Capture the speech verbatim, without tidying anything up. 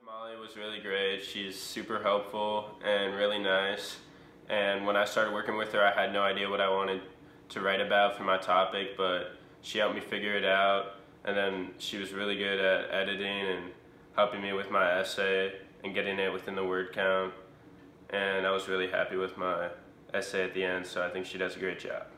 Molly was really great. She's super helpful and really nice. And when I started working with her, I had no idea what I wanted to write about for my topic, but she helped me figure it out. And then she was really good at editing and helping me with my essay and getting it within the word count. And I was really happy with my essay at the end, so I think she does a great job.